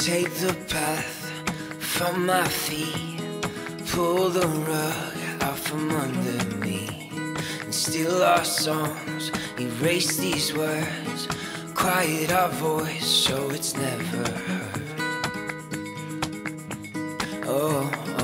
Take the path from my feet, pull the rug out from under me, and steal our songs, erase these words, quiet our voice so it's never heard. Oh.